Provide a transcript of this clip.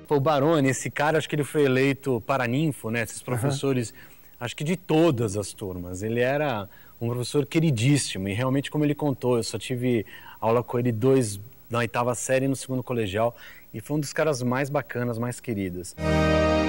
O Baroni, esse cara, acho que ele foi eleito paraninfo, né? Esses professores, acho que de todas as turmas. Ele era um professor queridíssimo e realmente, como ele contou, eu só tive aula com ele na 8ª série e no 2º colegial e foi um dos caras mais bacanas, mais queridos.